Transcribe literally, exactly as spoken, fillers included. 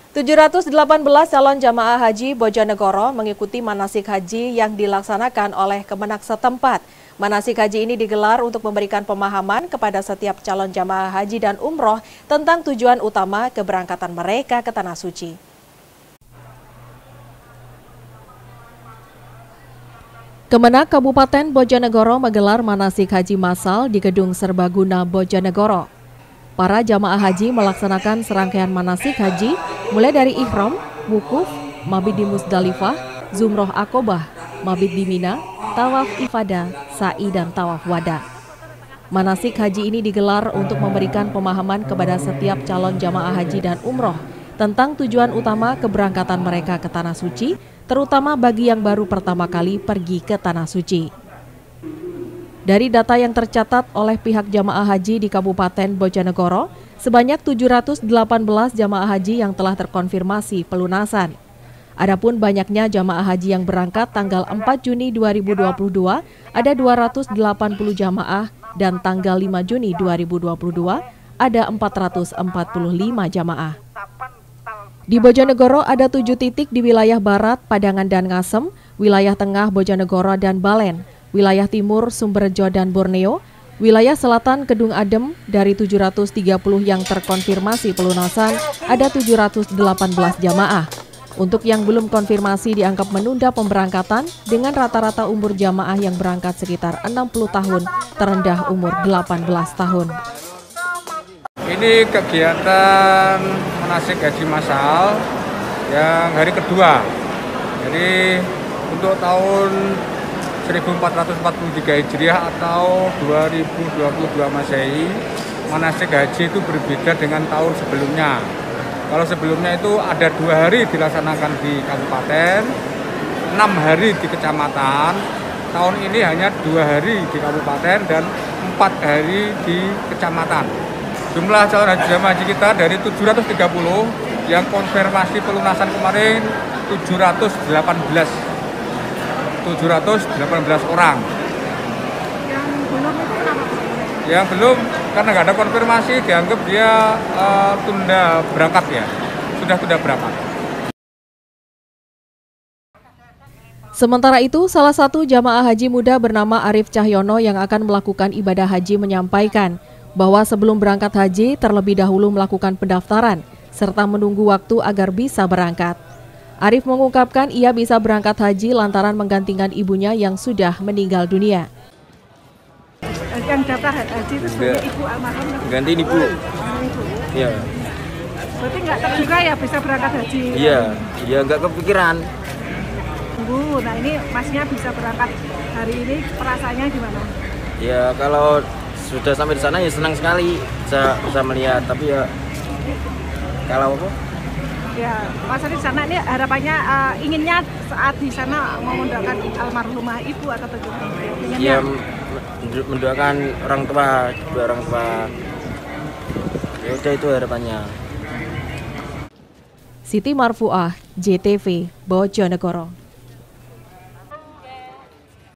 tujuh ratus delapan belas calon jamaah haji Bojonegoro mengikuti manasik haji yang dilaksanakan oleh Kemenak setempat. Manasik haji ini digelar untuk memberikan pemahaman kepada setiap calon jamaah haji dan umroh tentang tujuan utama keberangkatan mereka ke Tanah Suci. Kemenak Kabupaten Bojonegoro menggelar manasik haji massal di Gedung Serbaguna Bojonegoro. Para jamaah haji melaksanakan serangkaian manasik haji mulai dari ihram, wukuf, mabit di Musdalifah, zumroh akobah, mabit di Mina, tawaf ifadah, sa'i dan tawaf wada. Manasik haji ini digelar untuk memberikan pemahaman kepada setiap calon jamaah haji dan umroh tentang tujuan utama keberangkatan mereka ke Tanah Suci, terutama bagi yang baru pertama kali pergi ke Tanah Suci. Dari data yang tercatat oleh pihak jamaah haji di Kabupaten Bojonegoro, sebanyak tujuh ratus delapan belas jamaah haji yang telah terkonfirmasi pelunasan. Adapun banyaknya jamaah haji yang berangkat tanggal empat Juni dua ribu dua puluh dua, ada dua ratus delapan puluh jamaah dan tanggal lima Juni dua ribu dua puluh dua ada empat ratus empat puluh lima jamaah. Di Bojonegoro ada tujuh titik di wilayah barat, Padangan dan Ngasem, wilayah tengah Bojonegoro dan Balen, wilayah timur Sumberjo dan Borneo, wilayah selatan Kedung Adem. Dari tujuh ratus tiga puluh yang terkonfirmasi pelunasan, ada tujuh ratus delapan belas jamaah. Untuk yang belum konfirmasi dianggap menunda pemberangkatan dengan rata-rata umur jamaah yang berangkat sekitar enam puluh tahun, terendah umur delapan belas tahun. Ini kegiatan manasik haji massal yang hari kedua. Jadi untuk tahun seribu empat ratus empat puluh tiga Hijriah atau dua ribu dua puluh dua Masehi, manasik haji itu berbeda dengan tahun sebelumnya. Kalau sebelumnya itu ada dua hari dilaksanakan di kabupaten, enam hari di kecamatan. Tahun ini hanya dua hari di kabupaten dan empat hari di kecamatan. Jumlah calon haji jamaah haji kita dari tujuh ratus tiga puluh yang konfirmasi pelunasan kemarin tujuh ratus delapan belas. tujuh ratus delapan belas orang. Yang belum itu kenapa? Yang belum karena nggak ada konfirmasi dianggap dia uh, tunda berangkat ya. Sudah tunda berangkat. Sementara itu, salah satu jamaah haji muda bernama Arif Cahyono yang akan melakukan ibadah haji menyampaikan bahwa sebelum berangkat haji terlebih dahulu melakukan pendaftaran serta menunggu waktu agar bisa berangkat. Arif mengungkapkan ia bisa berangkat haji lantaran menggantikan ibunya yang sudah meninggal dunia. Yang daftar haji itu sebagai ibu almarhum? Gantiin ibu. Iya. Berarti nggak terduga ya bisa berangkat haji? Iya, ya nggak kepikiran. Bu, nah ini masnya bisa berangkat hari ini, perasaannya gimana? Ya kalau sudah sampai di sana ya senang sekali bisa bisa melihat, tapi ya kalau apa? Ya, pas di sana ini harapannya uh, inginnya saat di sana mau mendoakan almarhumah ibu atau bagaimana? Ya mendoakan orang tua, dua orang tua. Ya udah itu harapannya. Siti Marfuah, J T V, Bojonegoro.